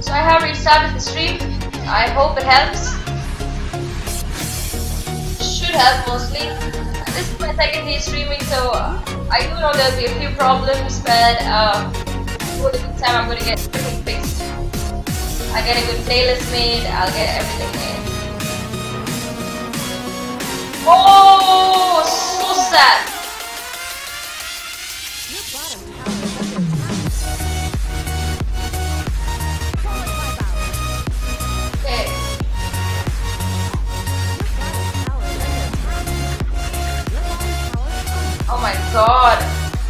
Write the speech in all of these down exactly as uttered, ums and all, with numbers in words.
So I have restarted the stream. I hope it helps. Should help mostly. This is my second day streaming, so uh, I do know there'll be a few problems, but uh, over the good time I'm going to get everything fixed. I'll get a good playlist made, I'll get everything made. Oh, so sad. Okay. Oh my god.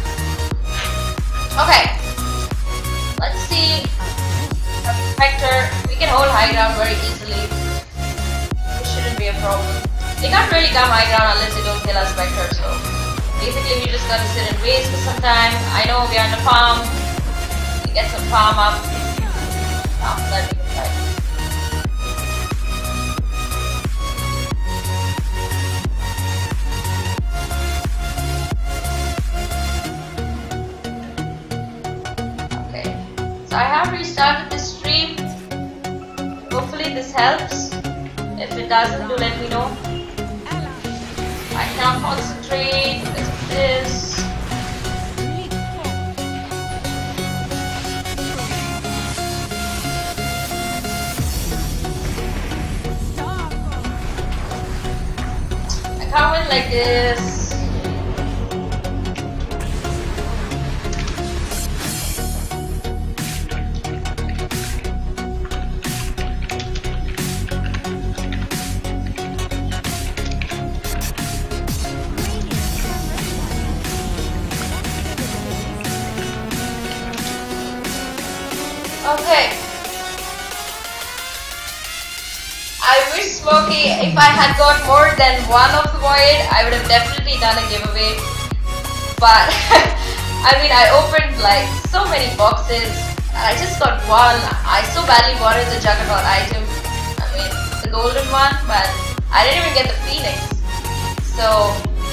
Okay. Let's see. Spectre. We can hold high ground very easily. It shouldn't be a problem. They can't really come high ground unless they don't kill our Spectre, so basically we just gotta sit and wait for some time. I know we're on the farm. We get some farm up. After that we can fight. So I have restarted the stream. Hopefully this helps. If it doesn't, do let me know. I cannot concentrate because of this. I can't win like this. Okay. I wish Smokey, if I had got more than one of the void, I would have definitely done a giveaway. But I mean, I opened like so many boxes and I just got one. I so badly wanted the Juggernaut item. I mean, the golden one, but I didn't even get the Phoenix. So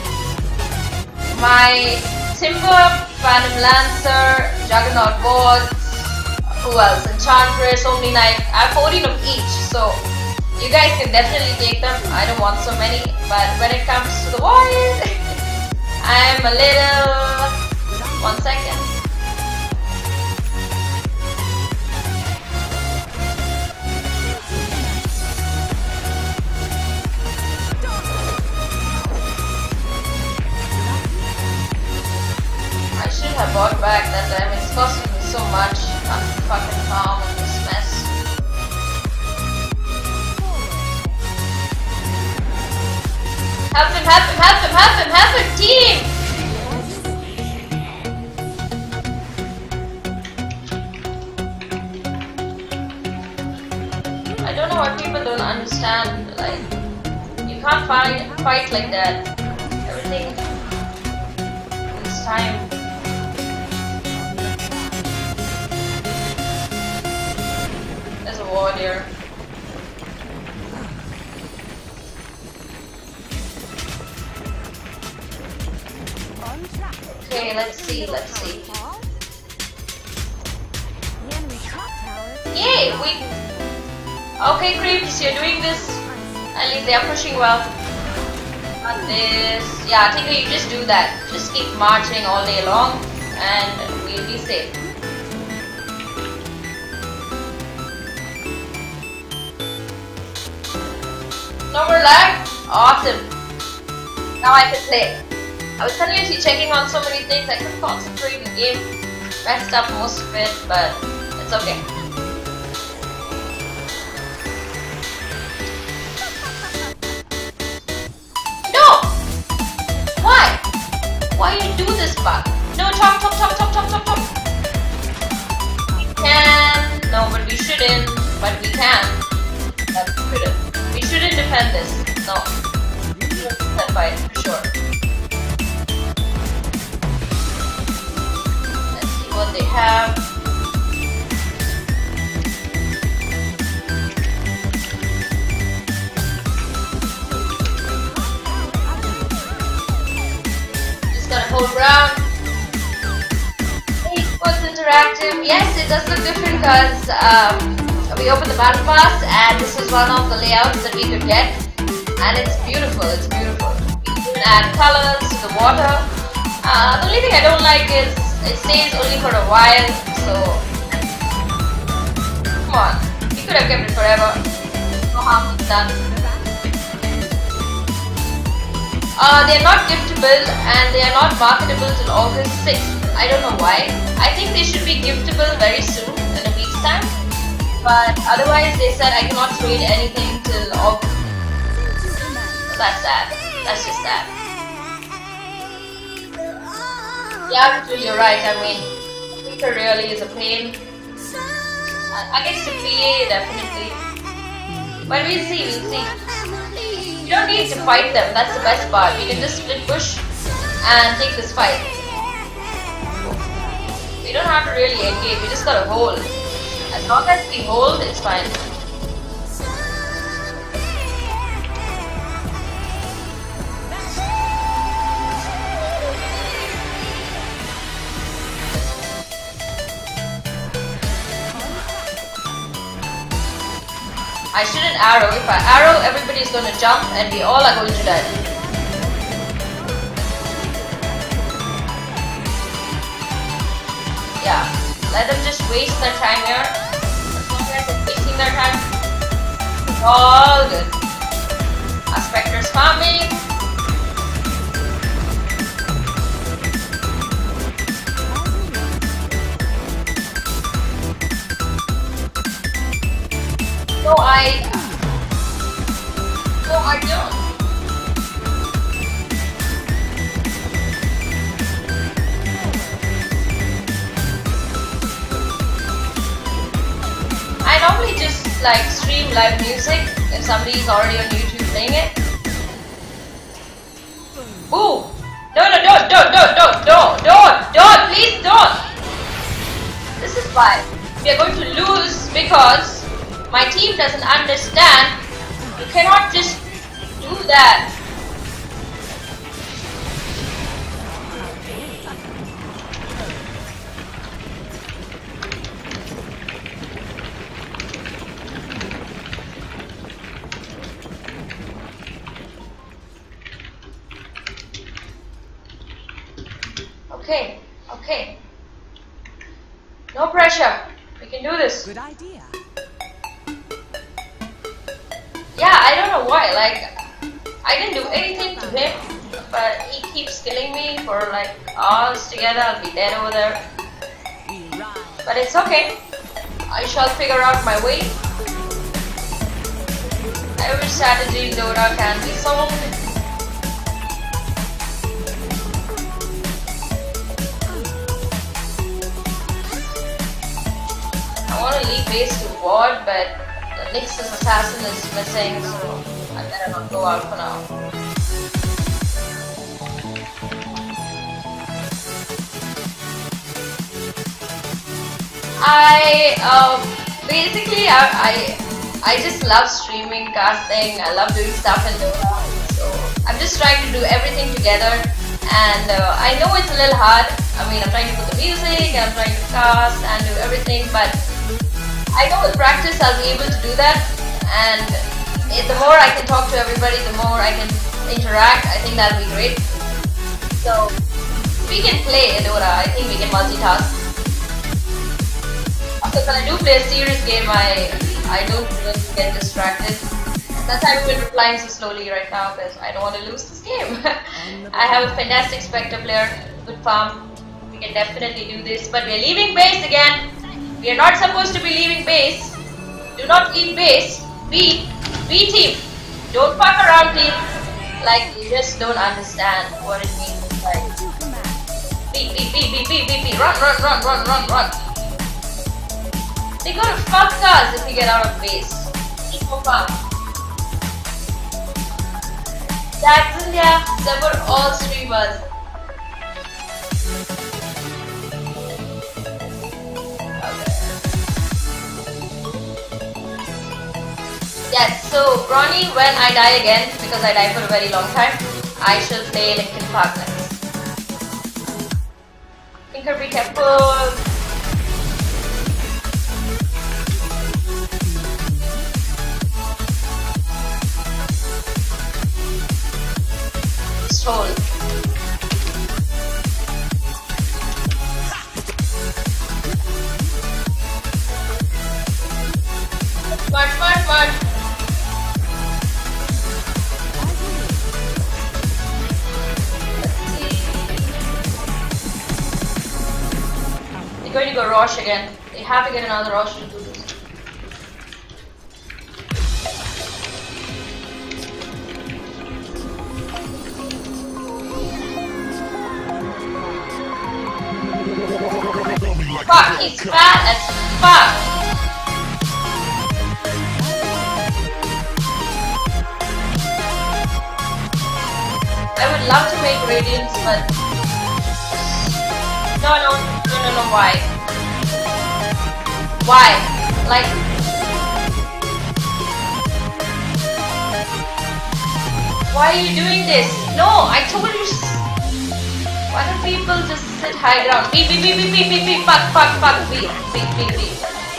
my Timber, Phantom Lancer, Juggernaut boards. Who else? Enchantress, Omni Knight. I have fourteen of each, so you guys can definitely take them. I don't want so many, but when it comes to the void, I'm a little... One second. I should have bought back that time. It's costing me so much. I'm fucking calm in this mess. Help him, help him, help him, help him, help him, team! I don't know what people don't understand. Like, you can't fight, fight like that. Everything needs time. Warrior. Okay, let's see, let's see. Yay, we... Okay, Creeps, you're doing this. At least they are pushing well. Not this... Yeah, I think you just do that. Just keep marching all day long and we'll be safe. No more lag? Awesome. Now I can play. I was continuously checking on so many things, I couldn't concentrate in the game. Messed up most of it, but it's okay. No! Why? Why you do this bug? No, chop, chop, chop, chop, chop, chop, chop. We can. No, but we shouldn't. But we can. That's good. We shouldn't defend this. No. We shouldn't defend by it for sure. Let's see what they have. Just gotta hold ground. Hey, what's interactive? Yes, it does look different because um we opened the battle pass, and this is one of the layouts that we could get, and it's beautiful. It's beautiful. You can add colors to the water. Uh, the only thing I don't like is it stays only for a while. So come on, we could have kept it forever. No harm was done. Uh, they are not giftable and they are not marketable till August sixth. I don't know why. I think they should be giftable very soon, in a week's time. But otherwise, they said I cannot trade anything till August. So that's sad. That's just sad. Yeah, Ritu, you're right. I mean, Twitter really is a pain. Against the P A, definitely. But we'll see, we'll see. You don't need to fight them, that's the best part. We can just split push and take this fight. We don't have to really engage, we just gotta hold. As long as we hold, it's fine. I shouldn't arrow. If I arrow, everybody's going to jump and we all are going to die. Yeah, let them just waste their time here. As long as they're wasting their time, it's all good. Our Spectre's farming. No, I... No, I don't. I normally just like stream live music if somebody is already on YouTube playing it. Ooh! No, no, don't, don't, don't, don't, don't, don't, don't, please don't! This is why we are going to lose because my team doesn't understand. You cannot just do that. Okay, okay. No pressure. We can do this. Good idea. Yeah, I don't know why, like, I didn't do anything to him, but he keeps killing me for like hours together. I'll be dead over there. But it's okay. I shall figure out my way. Every strategy in Dota can be solved. I want to leave base to ward, but the Nyx's assassin is missing, so I better not go out for now. I um basically I, I I just love streaming, casting. I love doing stuff in Dota. So I'm just trying to do everything together, and uh, I know it's a little hard. I mean, I'm trying to put the music, and I'm trying to cast and do everything, but I know with practice I'll be able to do that, and it, the more I can talk to everybody, the more I can interact. I think that'll be great. So if we can play Dota, I think we can multitask. Because when I do play a serious game, I I don't really get distracted. That's why I've been replying so slowly right now, because I don't want to lose this game. I have a fantastic Spectre player, good farm. We can definitely do this, but we're leaving base again. We are not supposed to be leaving base. Do not leave base. B. B team. Don't fuck around, team. Like, you just don't understand what it means. Like, B, B, B, B, B, B, B. Run, run, run, run, run, run. They're gonna fuck us if we get out of base. Keep more farm. Jackson, yeah, they were all streamers. Yes, so Ronnie, when I die again, because I die for a very long time, I shall play Linkin Park next. Tinker, be careful. Just hold. Smart, smart, smart. They're going to go Rosh again. They have to get another Rosh to do this. Fuck, he's fat as fuck. I would love to make Radiance, but no, no, no, no, no. Why? Why? Like, why are you doing this? No, I told you. Why do people just sit high ground? Beep, beep, beep, beep, beep, beep, beep, fuck, fuck, fuck, beep, beep, beep, beep.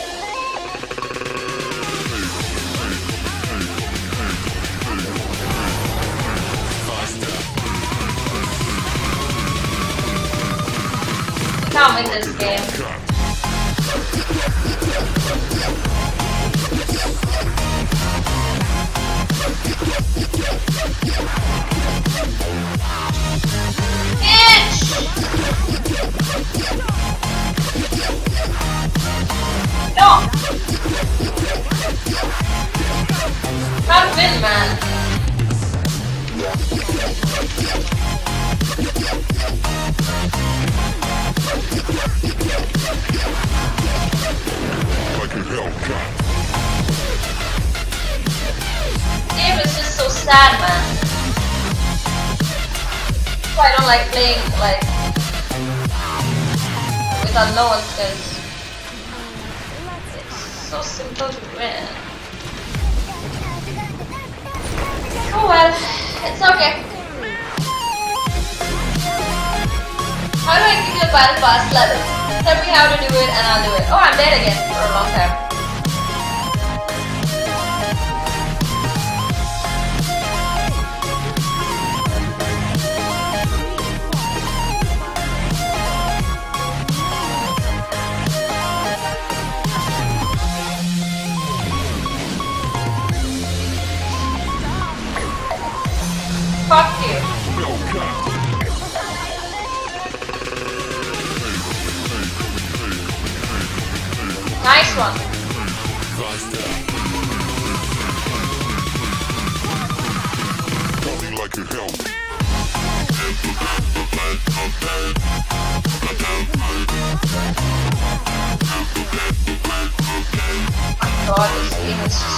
Come in this game. Itch! No! Can't win, man. Game is just so sad, man. That's why I don't like playing like with unknowns, because it's so simple to win. Oh well, it's okay. How do I give you a battle pass level? Tell me how to do it and I'll do it. Oh, I'm dead again for a long time. Fuck you. Nice one. Like a hell. God, this game is just...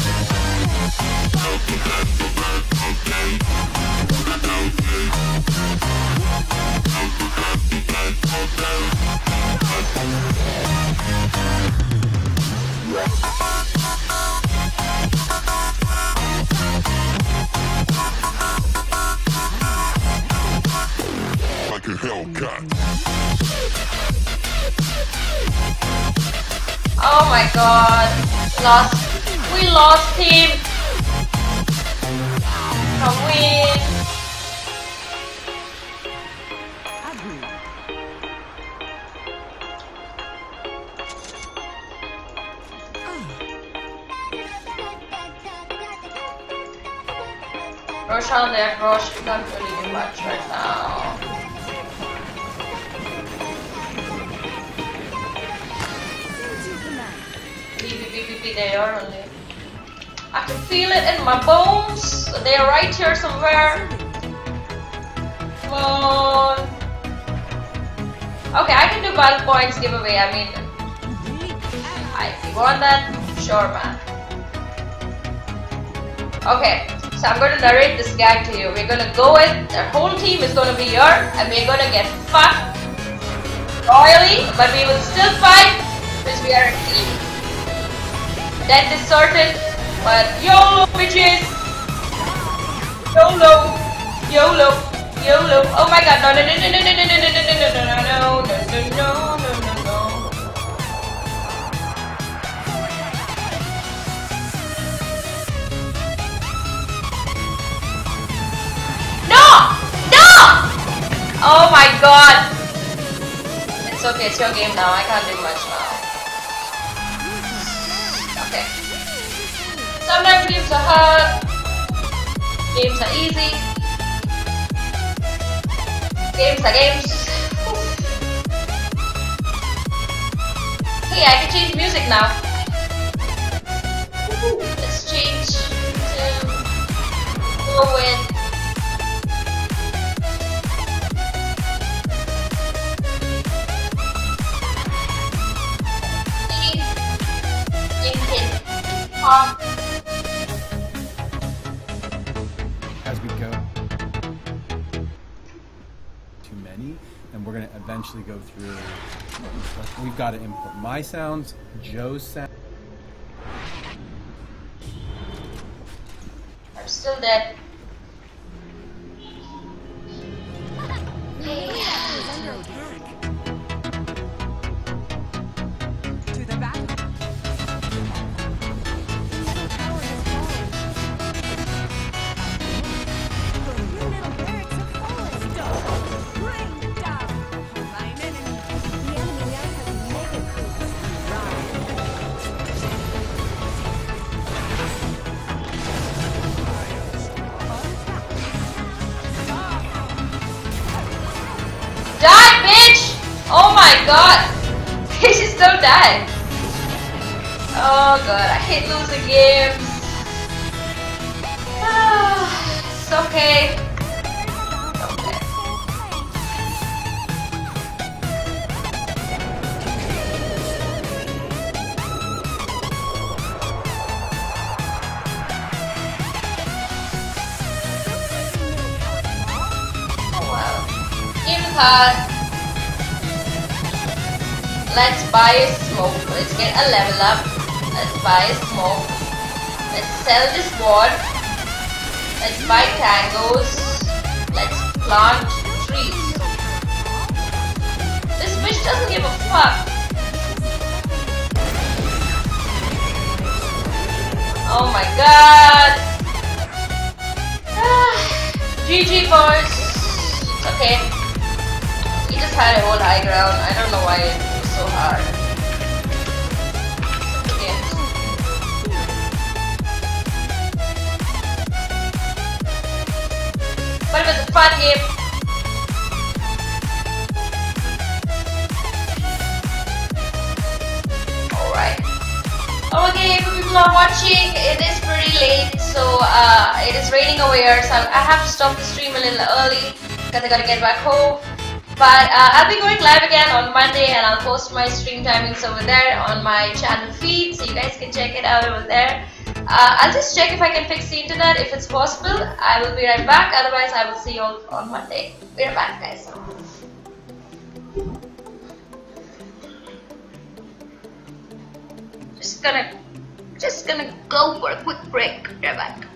Like a Hellcat. Oh my god. Lost. We lost team. Come win. Rosh on there. Rosh can't really do much right now. They are only. I can feel it in my bones. They are right here somewhere. Come on. Okay, I can do bulk points giveaway. I mean, I, if you want that, sure, man. Okay, so I'm going to narrate this gag to you. We're going to go in. The whole team is going to be here, and we're going to get fucked royally, but we will still fight because we are a team. Death is certain, but YOLO bitches! YOLO! YOLO! YOLO! Oh my god, no no no no no no no no no no no no no no no no no. No! my god! It's okay, it's your game now. I can't do much now. Okay. Sometimes games are hard. Games are easy. Games are games. Hey, I can change music now. Let's change to go with Linkin Park. As we go too many, and we're going to eventually go through. We've got to import my sounds, Joe's sound. I'm still dead. Die, bitch! Oh my god! This is so die. Oh god, I hate losing games. Ah, it's okay. Okay. Oh wow. Game card. Let's buy a smoke. Let's get a level up. Let's buy a smoke. Let's sell this board. Let's buy tangos. Let's plant trees. This bitch doesn't give a fuck. Oh my god. Ah, G G boys. It's okay. We just had a whole high ground. I don't know why it was so hard. Okay. But it was a fun game. Alright. Okay, for people are watching, it is pretty late, so uh, it is raining over here, so I have to stop the stream a little early because I gotta get back home. But uh, I'll be going live again on Monday, and I'll post my stream timings over there on my channel feed, so you guys can check it out over there. Uh, I'll just check if I can fix the internet. If it's possible, I will be right back. Otherwise, I will see you all on Monday. Be right back, guys. Just gonna, just gonna go for a quick break. Be right back.